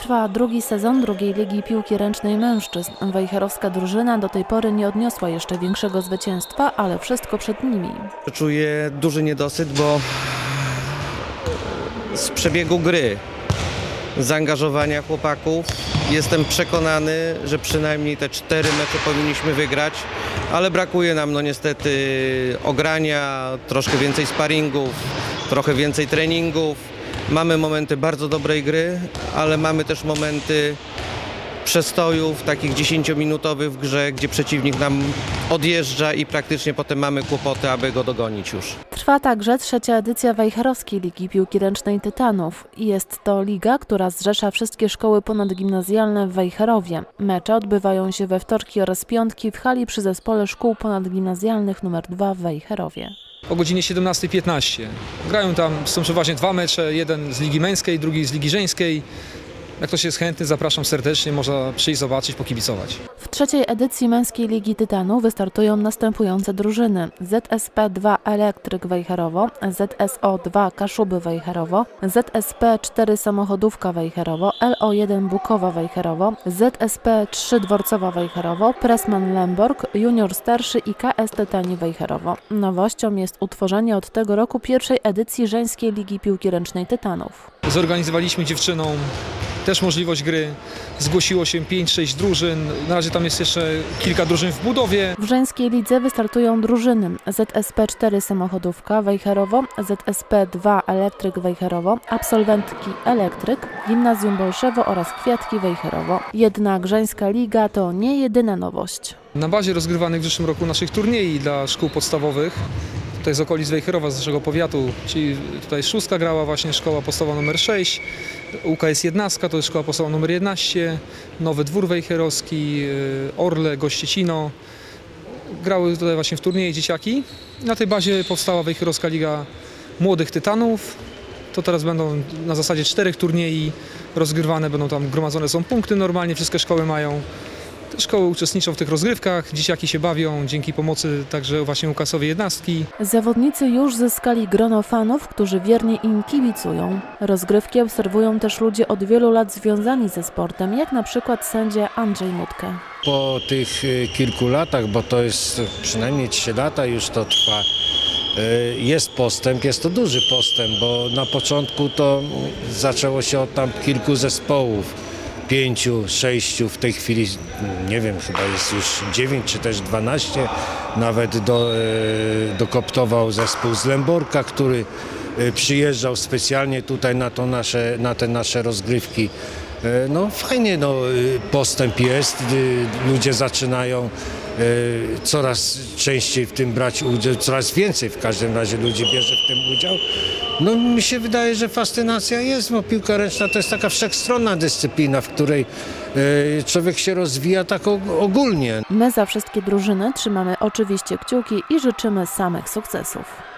Trwa drugi sezon drugiej Ligi Piłki Ręcznej Mężczyzn. Wejherowska drużyna do tej pory nie odniosła jeszcze większego zwycięstwa, ale wszystko przed nimi. Czuję duży niedosyt, bo z przebiegu gry, z zaangażowania chłopaków jestem przekonany, że przynajmniej te 4 mecze powinniśmy wygrać, ale brakuje nam niestety ogrania, troszkę więcej sparingów, trochę więcej treningów. Mamy momenty bardzo dobrej gry, ale mamy też momenty przestojów, takich 10-minutowych w grze, gdzie przeciwnik nam odjeżdża i praktycznie potem mamy kłopoty, aby go dogonić już. Trwa także trzecia edycja Wejherowskiej Ligi Piłki Ręcznej Tytanów. Jest to liga, która zrzesza wszystkie szkoły ponadgimnazjalne w Wejherowie. Mecze odbywają się we wtorki oraz piątki w hali przy Zespole Szkół Ponadgimnazjalnych nr 2 w Wejherowie. O godzinie 17:15. Grają tam, są przeważnie 2 mecze, jeden z Ligi Męskiej, drugi z Ligi Żeńskiej. Jak ktoś jest chętny, zapraszam serdecznie, można przyjść, zobaczyć, pokibicować. W trzeciej edycji Męskiej Ligi Tytanów wystartują następujące drużyny: ZSP 2 Elektryk Wejherowo, ZSO 2 Kaszuby Wejherowo, ZSP 4 Samochodówka Wejherowo, LO1 Bukowa Wejherowo, ZSP 3 Dworcowa Wejherowo, Pressman Lemborg, Junior Starszy i KS Tytani Wejherowo. Nowością jest utworzenie od tego roku pierwszej edycji Żeńskiej Ligi Piłki Ręcznej Tytanów. Zorganizowaliśmy dziewczynom też możliwość gry. Zgłosiło się 5-6 drużyn. Na razie tam jest jeszcze kilka drużyn w budowie. W żeńskiej lidze wystartują drużyny: ZSP 4 Samochodówka Wejherowo, ZSP 2 Elektryk Wejherowo, Absolwentki Elektryk, Gimnazjum Bolszewo oraz Kwiatki Wejherowo. Jednak żeńska liga to nie jedyna nowość. Na bazie rozgrywanych w zeszłym roku naszych turniejów dla szkół podstawowych, tutaj z okolic Wejherowa, z naszego powiatu, czyli tutaj Szóstka grała właśnie szkoła podstawowa nr 6, UKS 11, to jest szkoła podstawowa nr 11, Nowy Dwór Wejherowski, Orle, Gościecino. Grały tutaj właśnie w turnieje dzieciaki. Na tej bazie powstała Wejherowska Liga Młodych Tytanów. To teraz będą na zasadzie 4 turniejów rozgrywane, będą tam gromadzone są punkty normalnie, wszystkie szkoły mają. Szkoły uczestniczą w tych rozgrywkach, dzieciaki się bawią dzięki pomocy także właśnie UKS-owej 11. Zawodnicy już zyskali grono fanów, którzy wiernie im kibicują. Rozgrywki obserwują też ludzie od wielu lat związani ze sportem, jak na przykład sędzia Andrzej Mutkę. Po tych kilku latach, bo to jest przynajmniej 3 lata już to trwa, jest postęp, jest to duży postęp, bo na początku to zaczęło się od tam kilku zespołów. 5, 6, w tej chwili nie wiem, chyba jest już 9 czy też 12. Nawet dokoptował zespół z Lemborka, który przyjeżdżał specjalnie tutaj na te nasze rozgrywki. No fajnie, postęp jest, ludzie zaczynają coraz częściej w tym brać udział, coraz więcej w każdym razie ludzi bierze w tym udział. No mi się wydaje, że fascynacja jest, bo piłka ręczna to jest taka wszechstronna dyscyplina, w której człowiek się rozwija tak ogólnie. My za wszystkie drużyny trzymamy oczywiście kciuki i życzymy samych sukcesów.